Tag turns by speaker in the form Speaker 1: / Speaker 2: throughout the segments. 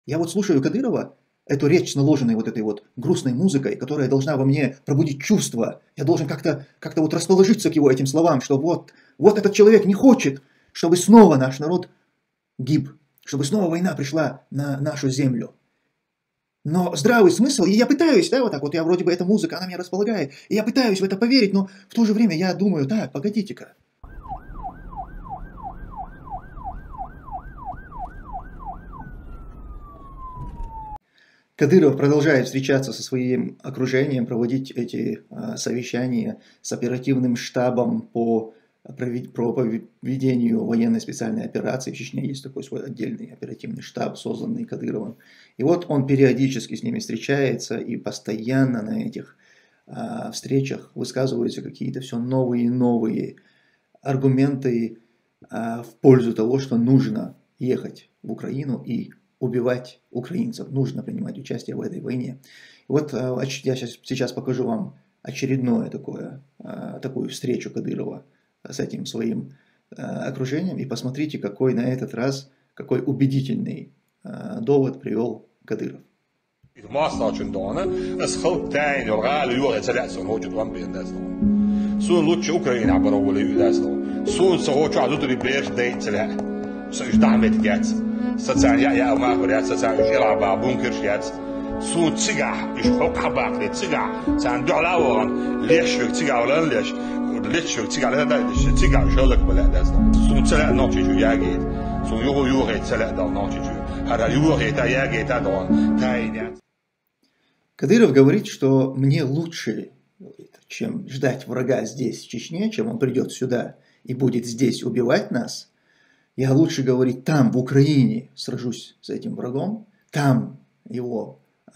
Speaker 1: Я вот слушаю Кадырова, эту речь с наложенной вот этой вот грустной музыкой, которая должна во мне пробудить чувства. Я должен как-то вот расположиться к его этим словам, что вот этот человек не хочет, чтобы снова наш народ гиб, чтобы снова война пришла на нашу землю. Но здравый смысл, и я пытаюсь, да, вот так вот, я вроде бы, эта музыка, она меня располагает, и я пытаюсь в это поверить, но в то же время я думаю, так, погодите-ка. Кадыров продолжает встречаться со своим окружением, проводить эти совещания с оперативным штабом по проведению военной специальной операции. В Чечне есть такой свой отдельный оперативный штаб, созданный Кадыровым. И вот он периодически с ними встречается, и постоянно на этих встречах высказываются какие-то все новые и новые аргументы в пользу того, что нужно ехать в Украину и убивать украинцев, нужно принимать участие в этой войне. И вот я сейчас покажу вам очередное такую встречу Кадырова с этим своим окружением, и посмотрите, какой на этот раз, какой убедительный довод привел Кадыров.
Speaker 2: Sociálja máhorját, sociális ilába, bunkersját, szó cigá, és hokhabákli cigá, szán daláwan, lésvök cigá, lés, lésvök cigá, és cigá, és hallakba lehet ez. Szó celek nacsizsú jágét, szó jó hét celek dal nacsizsú, hát a jó hét a jágét adon, tájnyát.
Speaker 1: Кадыров говорит, что мне лучше, чем ждать врага здесь, в Чечне, чем он придет сюда и будет здесь убивать нас. Я лучше, говорить, там, в Украине, сражусь с этим врагом, там его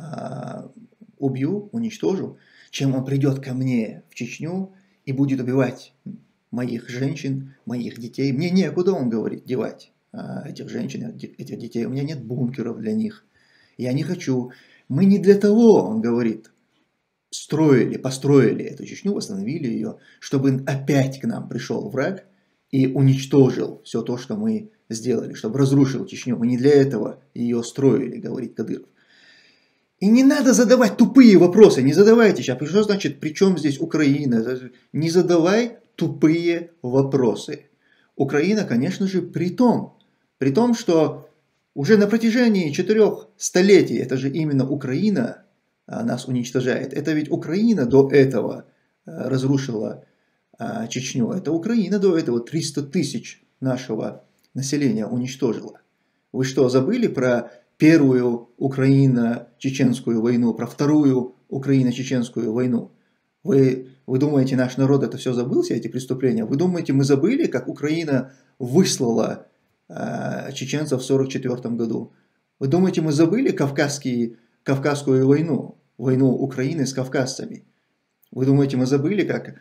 Speaker 1: убью, уничтожу, чем он придет ко мне в Чечню и будет убивать моих женщин, моих детей. Мне некуда, он говорит, девать этих женщин, этих детей. У меня нет бункеров для них. Я не хочу. Мы не для того, он говорит, построили эту Чечню, восстановили ее, чтобы опять к нам пришел враг и уничтожил все то, что мы сделали, чтобы разрушил Чечню. Мы не для этого ее строили, говорит Кадыров. И не надо задавать тупые вопросы, не задавайте сейчас, что значит, при чем здесь Украина? Не задавай тупые вопросы. Украина, конечно же, при том, что уже на протяжении 4 столетий, это же именно Украина нас уничтожает. Это ведь Украина до этого разрушила Чечню. Это Украина до этого 300 тысяч нашего населения уничтожила. Вы что, забыли про первую Украино-чеченскую войну, про вторую Украино-чеченскую войну? Вы думаете, наш народ это все забыл, все эти преступления? Вы думаете, мы забыли, как Украина выслала чеченцев в 1944 году? Вы думаете, мы забыли Кавказскую войну, войну Украины с кавказцами? Вы думаете, мы забыли, как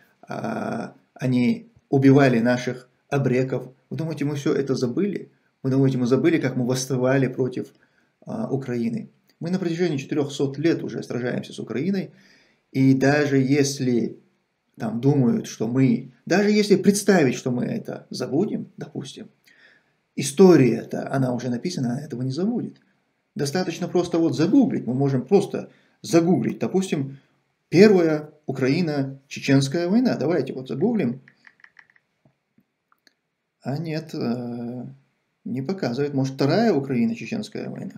Speaker 1: они убивали наших абреков? Вы думаете, мы все это забыли? Вы думаете, мы забыли, как мы восставали против Украины? Мы на протяжении 400 лет уже сражаемся с Украиной, и даже если там думают, что даже если представить, что мы это забудем, допустим, история-то, она уже написана, она этого не забудет. Достаточно просто вот загуглить, мы можем просто загуглить, допустим, Первая Украино-чеченская война. Давайте вот загуглим. А нет, не показывает. Может, Вторая Украино-чеченская война?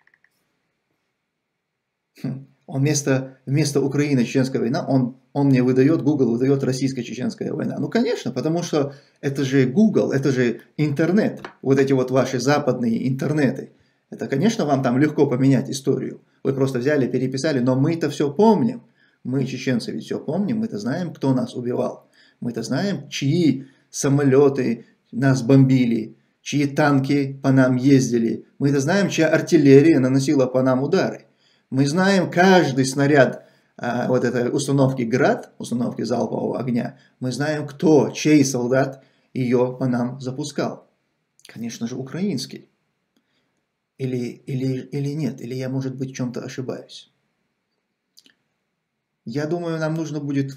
Speaker 1: Он вместо Украино-чеченская война, он мне выдает, Google выдает Российско-чеченская война. Ну, конечно, потому что это же Google, это же интернет. Вот эти вот ваши западные интернеты. Это, конечно, вам там легко поменять историю. Вы просто взяли, переписали, но мы-то все помним. Мы, чеченцы, ведь все помним, мы-то знаем, кто нас убивал. Мы-то знаем, чьи самолеты нас бомбили, чьи танки по нам ездили. Мы-то знаем, чья артиллерия наносила по нам удары. Мы знаем каждый снаряд вот этой установки «Град», установки залпового огня. Мы знаем, чей солдат ее по нам запускал. Конечно же, украинский. Или нет, или я, может быть, в чем-то ошибаюсь. Я думаю, нам нужно будет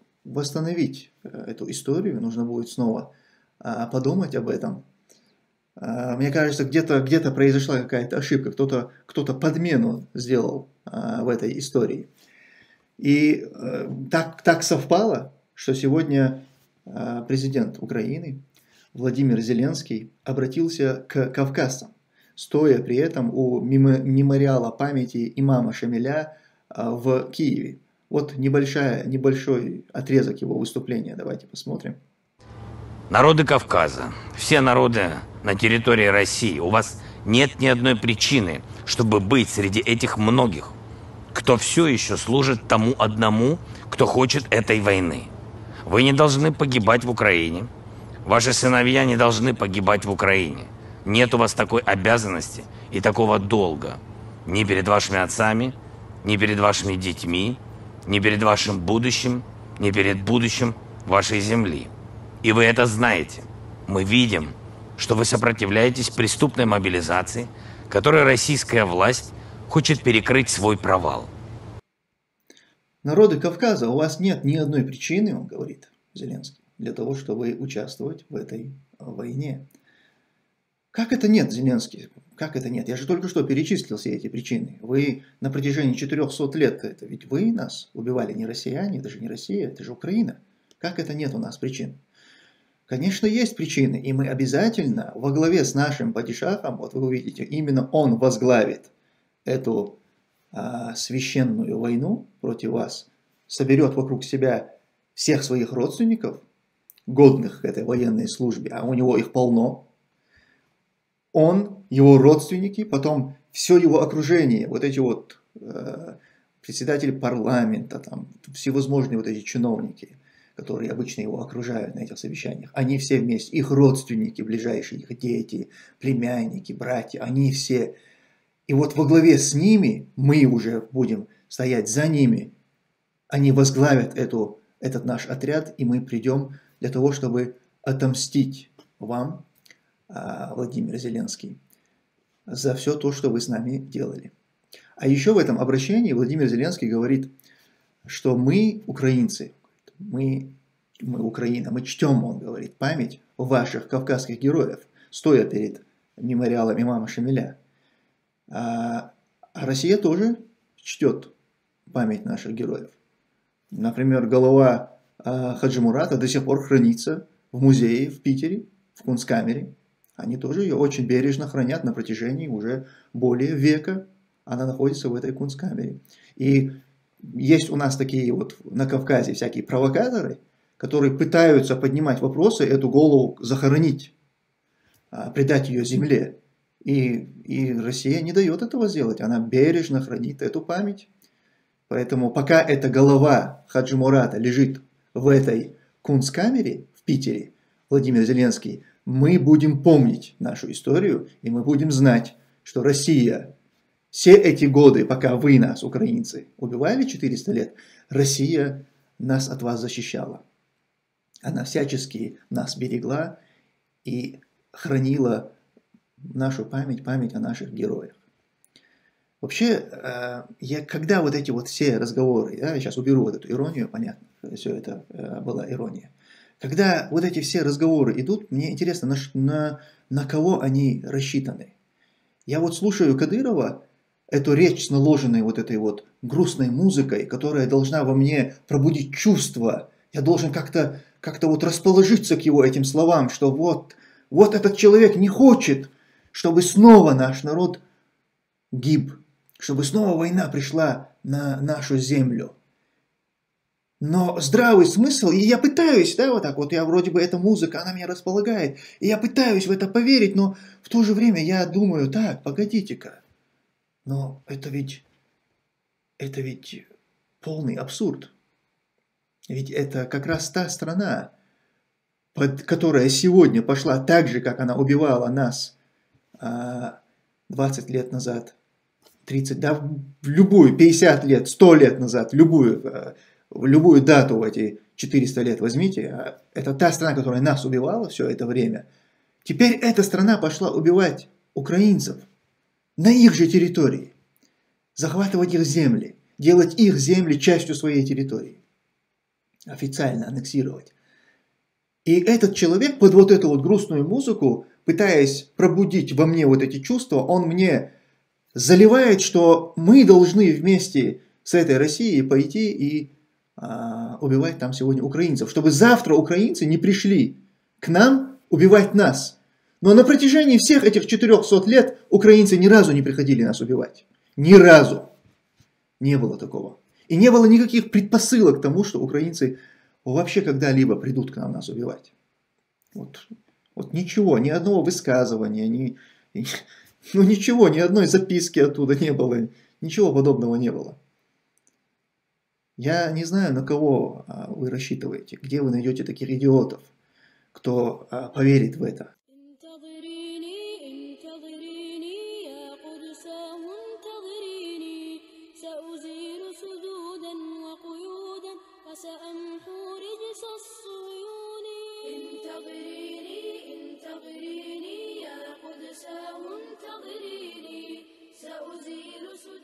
Speaker 1: восстановить эту историю, нужно будет снова подумать об этом. Мне кажется, где-то произошла какая-то ошибка, кто-то подмену сделал в этой истории. И так совпало, что сегодня президент Украины Владимир Зеленский обратился к кавказцам, стоя при этом у мемориала памяти имама Шамиля в Киеве. Вот небольшой отрезок его выступления. Давайте посмотрим.
Speaker 3: Народы Кавказа, все народы на территории России, у вас нет ни одной причины, чтобы быть среди этих многих, кто все еще служит тому одному, кто хочет этой войны. Вы не должны погибать в Украине. Ваши сыновья не должны погибать в Украине. Нет у вас такой обязанности и такого долга ни перед вашими отцами, ни перед вашими детьми, ни перед вашим будущим, ни перед будущим вашей земли. И вы это знаете. Мы видим, что вы сопротивляетесь преступной мобилизации, которой российская власть хочет перекрыть свой провал.
Speaker 1: Народы Кавказа, у вас нет ни одной причины, он говорит, Зеленский, для того, чтобы участвовать в этой войне. Как это нет, Зеленский? Как это нет? Я же только что перечислил все эти причины. Вы на протяжении 400 лет, это ведь вы нас убивали, не россияне, это же не Россия, это же Украина. Как это нет у нас причин? Конечно, есть причины, и мы обязательно во главе с нашим падишахом, вот вы увидите, именно он возглавит эту священную войну против вас, соберет вокруг себя всех своих родственников, годных к этой военной службе, а у него их полно. Он, его родственники, потом все его окружение, вот эти вот председатели парламента, там, всевозможные вот эти чиновники, которые обычно его окружают на этих совещаниях, они все вместе, их родственники ближайшие, их дети, племянники, братья, они все. И вот во главе с ними, мы уже будем стоять за ними, они возглавят этот наш отряд, и мы придем для того, чтобы отомстить вам, Владимир Зеленский, за все то, что вы с нами делали. А еще в этом обращении Владимир Зеленский говорит, что мы, украинцы, мы Украина, мы чтем, он говорит, память ваших кавказских героев, стоя перед мемориалом имама Шамиля. А Россия тоже чтет память наших героев. Например, голова Хаджи Мурата до сих пор хранится в музее в Питере, в Кунсткамере. Они тоже ее очень бережно хранят на протяжении уже более века. Она находится в этой Кунсткамере. И есть у нас такие вот на Кавказе всякие провокаторы, которые пытаются поднимать вопросы, эту голову захоронить, предать ее земле. И Россия не дает этого сделать. Она бережно хранит эту память. Поэтому пока эта голова Хаджи Мурата лежит в этой Кунсткамере в Питере, Владимир Зеленский, мы будем помнить нашу историю, и мы будем знать, что Россия все эти годы, пока вы нас, украинцы, убивали 400 лет, Россия нас от вас защищала. Она всячески нас берегла и хранила нашу память о наших героях. Вообще, когда вот эти вот все разговоры, я сейчас уберу вот эту иронию, понятно, все это была ирония. Когда вот эти все разговоры идут, мне интересно, на кого они рассчитаны. Я вот слушаю Кадырова, эту речь с наложенной вот этой вот грустной музыкой, которая должна во мне пробудить чувства. Я должен как-то вот расположиться к его этим словам, что вот этот человек не хочет, чтобы снова наш народ гиб, чтобы снова война пришла на нашу землю. Но здравый смысл, и я пытаюсь, да, вот так вот, я вроде бы, эта музыка, она меня располагает, и я пытаюсь в это поверить, но в то же время я думаю, так, погодите-ка, но это ведь полный абсурд. Ведь это как раз та страна, которая сегодня пошла так же, как она убивала нас 20 лет назад, 30, да, в любую, 50 лет, 100 лет назад, в любую дату в эти 400 лет возьмите, это та страна, которая нас убивала все это время. Теперь эта страна пошла убивать украинцев на их же территории, захватывать их земли, делать их земли частью своей территории, официально аннексировать. И этот человек под вот эту вот грустную музыку пытаясь пробудить во мне вот эти чувства, он мне заливает, что мы должны вместе с этой Россией пойти и убивать там сегодня украинцев, чтобы завтра украинцы не пришли к нам убивать нас. Но на протяжении всех этих 400 лет украинцы ни разу не приходили нас убивать. Ни разу. Не было такого. И не было никаких предпосылок к тому, что украинцы вообще когда-либо придут к нам нас убивать. Вот ничего, ни одного высказывания, ну ничего, ни одной записки оттуда не было, ничего подобного не было. Я не знаю, на кого вы рассчитываете, где вы найдете таких идиотов, кто поверит в это.
Speaker 4: سأزيل